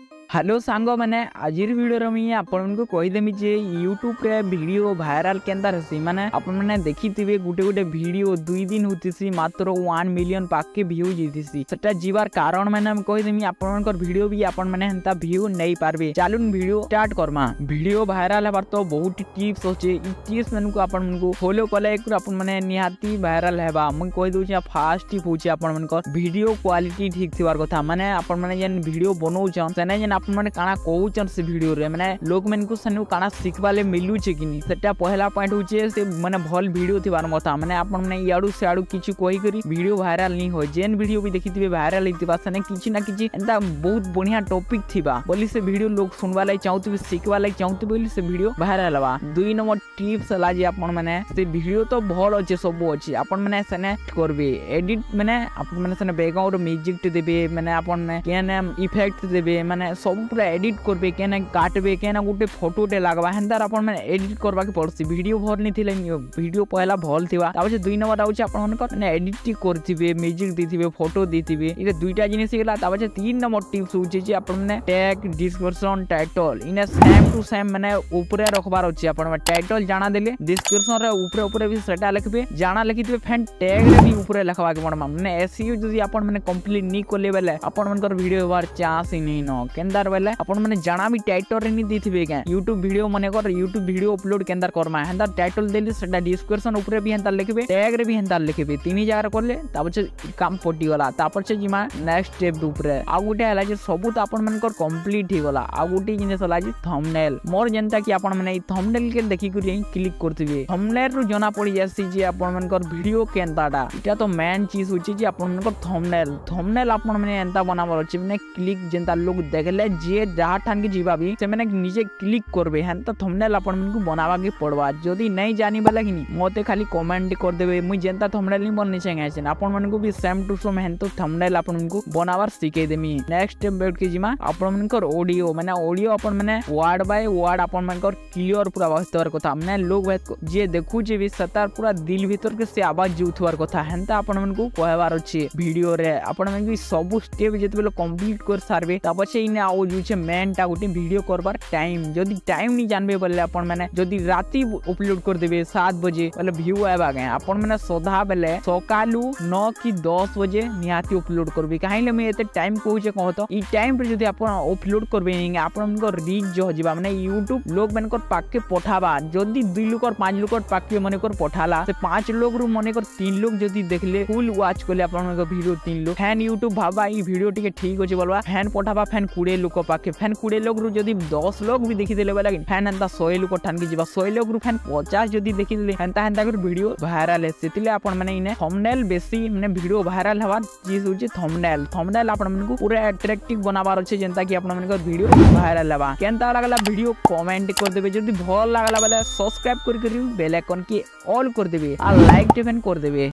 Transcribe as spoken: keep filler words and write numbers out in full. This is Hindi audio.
हेलो सांग मैंने आज वीडियो मुझे आपन को कहीदेमी जे यूट्यूब रे वीडियो वायरल केंदा रसी माने आपन मैंने देखी थे गुटे गुटे वीडियो दुई दिन होतीसी मात्र वन मिलियन पाके व्यू जीतीसी सेटा जीवार कारण मैंने कहीदेमी आपन वीडियो भी आपन मैंने हेंता व्यू नहीं पारबे। चलून वीडियो स्टार्ट करमा। वीडियो वायरल हबार तो बहुत टिप्स होचे। ई टिप्स मन को आपन को फॉलो कले एक आपन मैंने निहाती वायरल हेबा। मैं कहि दोछि फास्ट टिप होचे आपन मन को वीडियो क्वालिटी ठीक थिवार कथा माने आपन मैंने जेन वीडियो बनौछन सेने जेन आपन माने काना कहउछन से वीडियो रे माने लोग मन को सनु काना सिखबाले मिलु छे कि नी सेटा पहला पॉइंट होचे से माने भल वीडियो थिबार मथा माने आपन माने याडू से आडू किछु कहि करी वीडियो वायरल नहीं हो। जेन वीडियो भी देखिथिबे वायरल हितिबा सने किछि ना किछि एंता बहुत बढ़िया टॉपिक थिबा बोली से वीडियो लोग सुनबा लाई चाहउथिबे सिखबा लाई चाहउथिबे बोली से वीडियो वायरल हवा। दुई नंबर टिप्स ला जे आपन माने से वीडियो तो भल अछि सब अछि आपन माने सने करबे एडिट माने आपन माने सने बैकग्राउंड म्यूजिक देबे माने आपन केने इफेक्ट देबे माने सब पूरा एडिट करबे केने काटबे केने गुटे फोटोटे लागबा हेंदार आपन माने एडिट करबा के पड़सी। वीडियो भल नहीं थिले वीडियो पहला भल थिबा ताबे दुई नंबर आउछ आपन मन माने एडिट करथिबे म्यूजिक दिथिबे फोटो दिथिबे इरे दुईटा जिनिस गेला ताबे तीन नंबर टिप्स होचे जे आपन माने टैग डिस्क्रिप्शन टाइटल इने सेम टू सेम माने ऊपरे रखबार अछि। आपन माने टाइटल जाना देले डिस्क्रिप्शन रे ऊपरे ऊपरे भी सेटा लिखबे जाना लिखिथिबे फेन टैग रे भी ऊपरे लिखबा के पड़मा माने एसईओ जदी आपन माने कंप्लीट नी करले बेले आपन मनकर वीडियो होबार चांस ही नहीं न केंदार बेले आपन माने जाना भी टाइटल रे नी दिथिबे के यूट्यूब वीडियो माने कर यूट्यूब वीडियो अपलोड केंदार करमा हेंदा टाइटल देली सेटा डिस्क्रिप्शन ऊपरे भी हेंदा लिखबे टैग रे भी हेंदा लिखबे तीन जगह करले तापर काम पटी गला तापर से जिमा नेक्स्ट स्टेप ऊपरे आ गुटे हला जे सब तो आपन मनकर कंप्लीट ही गला। आ गुटे जिनिस हला जे थंबनेल मोर जनता कि आपन माने थंबनेल के देखि करी क्लिक करथिबे थंबनेल रु जना पड़ी जासी जे आपन मनकर वीडियो केंताडा इटा तो मेन चीज होची जे आपन मनकर थंबनेल थंबनेल आपन माने एंता बनाबर अछि माने क्लिक जनता लोग देखले जे जहा ठान के जीवा भी से माने निजे क्लिक करबे हेंता थंबनेल आपन मन को बनावा के पड़वा। जदी नहीं जानी बला कि नी मोते खाली कमेंट कर देबे मुई जनता थंबनेल नहीं बनने चाहिए छै आपन मन को भी सेम टू सेम हेंतो थंबनेल आपन मन को बनावर सिखे देमी। नेक्स्ट स्टेप बैठ के जिमा आपन मन को ऑडियो माने ऑडियो आपन माने वर्ड बाय वर्ड आपन मन को क्लियर पूरा बहतवर कथा माने लोग जे देखु जे भी सतार पूरा दिल भीतर के से आवाज जुथवार कथा हेंता आपन मन को कहवार अछि वीडियो रे आपन मन को सब स्टेप जेते कंप्लीट कर सारबे तब से इने आउ जुचे मेन टा गोटे वीडियो करबार टाइम जदी टाइम नहीं जानबे बोले आपन माने जदी राती अपलोड कर देबे सात बजे बोले व्यू आबा गए आपन माने सदा बेले सकालू नौ की दस बजे निहाती अपलोड करबे काहेले मैं एते टाइम कहूचे कहत ई टाइम पे जदी आपन अपलोड करबे आपन को रीच जो जिबा माने यूट्यूब लोग मन को पाके पठाबा जदी दुई लोग और पांच लोग और पाके मने कर पठाला से पांच लोग रु मने कर तीन लोग जदी देखले फुल वॉच करले आपन को वीडियो तीन लोग फैन यूट्यूब भाबा ई वीडियो टिके ठीक होचे बोलबा फैन पठाबा फैन कुड़े लोग पाके फैन कुड़े लोग रु जदी दस लोग भी देखि देले बोला फैन एंता सौ लोग ठान के जीवा सौ लोग रु फैन पचास जदी देखि देले एंता एंता कर वीडियो वायरल है सेतिले आपन माने इने थंबनेल बेसी माने वीडियो वायरल हवा चीज होची थंबनेल थंबनेल आपन मन को पूरा अट्रैक्टिव बनाबार अछि जेंता कि आपन मन को वीडियो वायरल हवा। केनता लागला वीडियो कमेंट कर देबे जदी भल लागला बेले सब्सक्राइब कर करी बेल आइकन की ऑल कर देबे आ लाइक टेन कर देबे।